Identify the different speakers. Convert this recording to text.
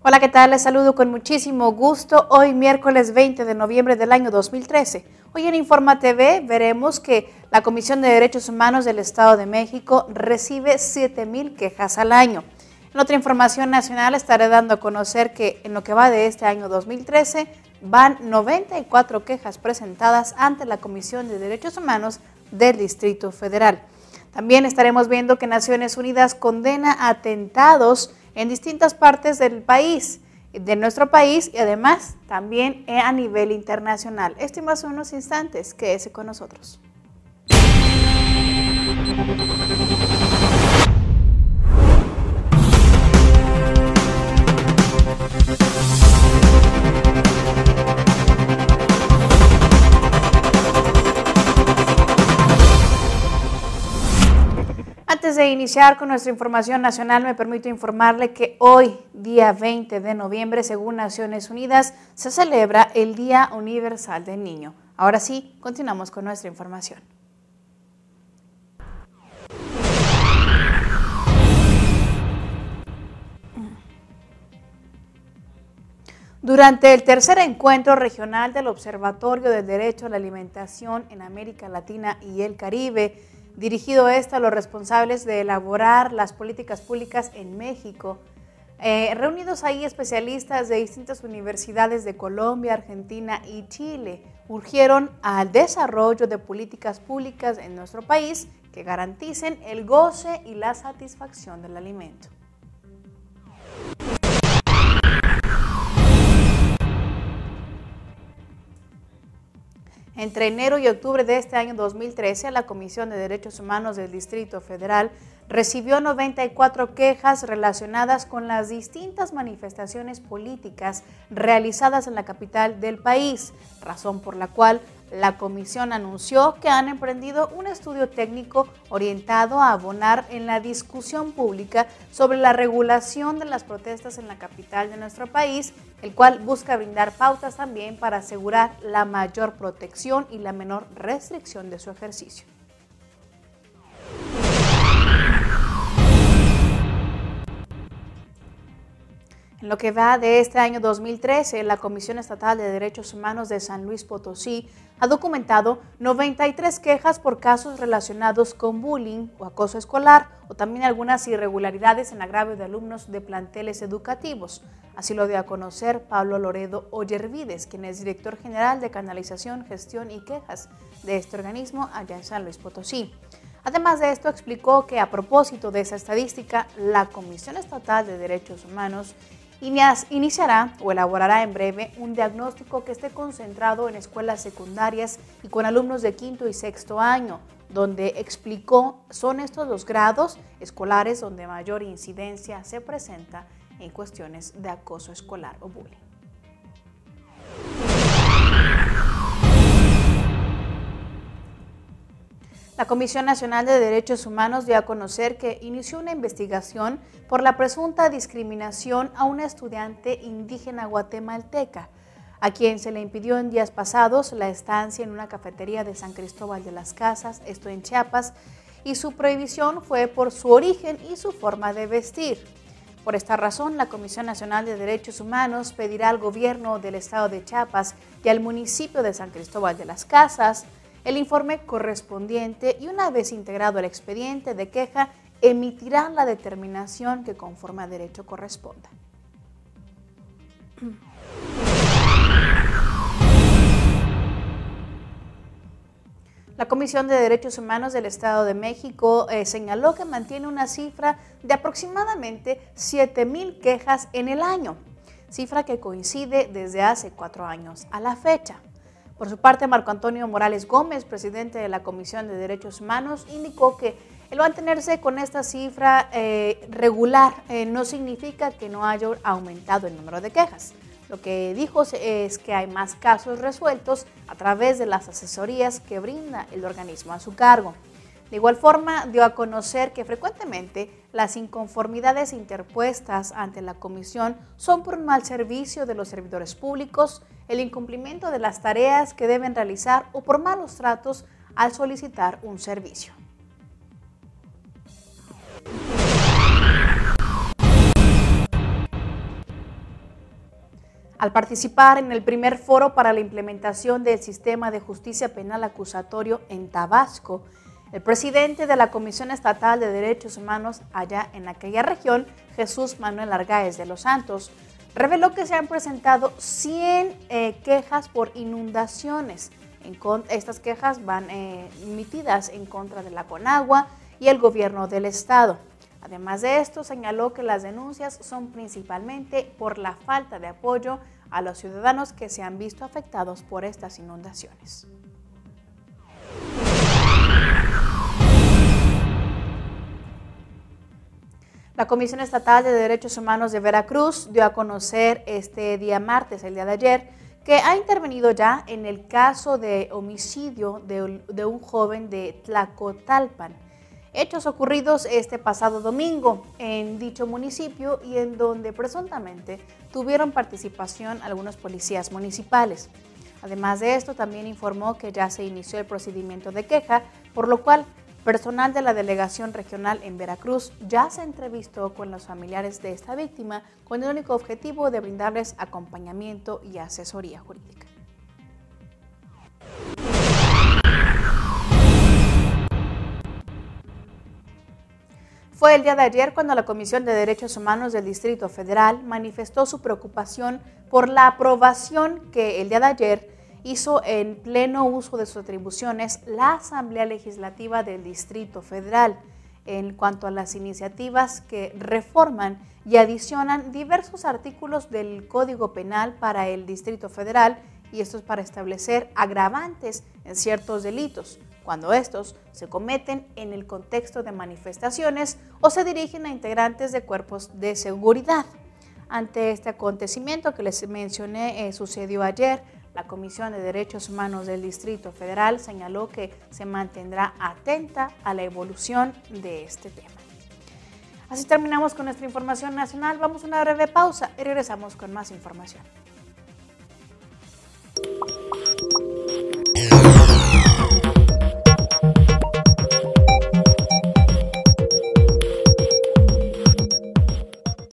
Speaker 1: Hola, ¿qué tal? Les saludo con muchísimo gusto. Hoy miércoles 20 de noviembre del año 2013. Hoy en Informa TV veremos que la Comisión de Derechos Humanos del Estado de México recibe 7,000 quejas al año. En otra información nacional estaré dando a conocer que en lo que va de este año 2013 van 94 quejas presentadas ante la Comisión de Derechos Humanos del Distrito Federal. También estaremos viendo que Naciones Unidas condena atentados en distintas partes del país, de nuestro país y además también a nivel internacional. Esto y más en unos instantes, quédese con nosotros. Antes de iniciar con nuestra información nacional, me permito informarle que hoy, día 20 de noviembre, según Naciones Unidas, se celebra el Día Universal del Niño. Ahora sí, continuamos con nuestra información. Durante el tercer encuentro regional del Observatorio del Derecho a la Alimentación en América Latina y el Caribe, dirigido a los responsables de elaborar las políticas públicas en México, reunidos ahí especialistas de distintas universidades de Colombia, Argentina y Chile, urgieron al desarrollo de políticas públicas en nuestro país que garanticen el goce y la satisfacción del alimento. Entre enero y octubre de este año 2013, la Comisión de Derechos Humanos del Distrito Federal recibió 94 quejas relacionadas con las distintas manifestaciones políticas realizadas en la capital del país, razón por la cual la comisión anunció que han emprendido un estudio técnico orientado a abonar en la discusión pública sobre la regulación de las protestas en la capital de nuestro país, el cual busca brindar pautas también para asegurar la mayor protección y la menor restricción de su ejercicio. En lo que va de este año 2013, la Comisión Estatal de Derechos Humanos de San Luis Potosí ha documentado 93 quejas por casos relacionados con bullying o acoso escolar o también algunas irregularidades en agravio de alumnos de planteles educativos. Así lo dio a conocer Pablo Loredo Ollervides, quien es director general de Canalización, Gestión y Quejas de este organismo allá en San Luis Potosí. Además de esto, explicó que a propósito de esa estadística, la Comisión Estatal de Derechos Humanos iniciará o elaborará en breve un diagnóstico que esté concentrado en escuelas secundarias y con alumnos de quinto y sexto año, donde explicó son estos los grados escolares donde mayor incidencia se presenta en cuestiones de acoso escolar o bullying. La Comisión Nacional de Derechos Humanos dio a conocer que inició una investigación por la presunta discriminación a una estudiante indígena guatemalteca, a quien se le impidió en días pasados la estancia en una cafetería de San Cristóbal de las Casas, esto en Chiapas, y su prohibición fue por su origen y su forma de vestir. Por esta razón, la Comisión Nacional de Derechos Humanos pedirá al gobierno del estado de Chiapas y al municipio de San Cristóbal de las Casas el informe correspondiente y una vez integrado el expediente de queja, emitirán la determinación que conforme a derecho corresponda. La Comisión de Derechos Humanos del Estado de México señaló que mantiene una cifra de aproximadamente 7,000 quejas en el año, cifra que coincide desde hace 4 años a la fecha. Por su parte, Marco Antonio Morales Gómez, presidente de la Comisión de Derechos Humanos, indicó que el mantenerse con esta cifra regular no significa que no haya aumentado el número de quejas. Lo que dijo es que hay más casos resueltos a través de las asesorías que brinda el organismo a su cargo. De igual forma, dio a conocer que frecuentemente las inconformidades interpuestas ante la comisión son por un mal servicio de los servidores públicos, el incumplimiento de las tareas que deben realizar o por malos tratos al solicitar un servicio. Al participar en el primer foro para la implementación del sistema de justicia penal acusatorio en Tabasco, el presidente de la Comisión Estatal de Derechos Humanos allá en aquella región, Jesús Manuel Argáez de los Santos, reveló que se han presentado 100 quejas por inundaciones. Estas quejas van emitidas en contra de la Conagua y el gobierno del estado. Además de esto, señaló que las denuncias son principalmente por la falta de apoyo a los ciudadanos que se han visto afectados por estas inundaciones. La Comisión Estatal de Derechos Humanos de Veracruz dio a conocer este día martes, el día de ayer, que ha intervenido ya en el caso de homicidio de un joven de Tlacotalpan. Hechos ocurridos este pasado domingo en dicho municipio y en donde presuntamente tuvieron participación algunos policías municipales. Además de esto, también informó que ya se inició el procedimiento de queja, por lo cual personal de la Delegación Regional en Veracruz ya se entrevistó con los familiares de esta víctima con el único objetivo de brindarles acompañamiento y asesoría jurídica. Fue el día de ayer cuando la Comisión de Derechos Humanos del Distrito Federal manifestó su preocupación por la aprobación que el día de ayer hizo en pleno uso de sus atribuciones la Asamblea Legislativa del Distrito Federal en cuanto a las iniciativas que reforman y adicionan diversos artículos del Código Penal para el Distrito Federal, y esto es para establecer agravantes en ciertos delitos, cuando estos se cometen en el contexto de manifestaciones o se dirigen a integrantes de cuerpos de seguridad. Ante este acontecimiento que les mencioné sucedió ayer, la Comisión de Derechos Humanos del Distrito Federal señaló que se mantendrá atenta a la evolución de este tema. Así terminamos con nuestra información nacional. Vamos a una breve pausa y regresamos con más información.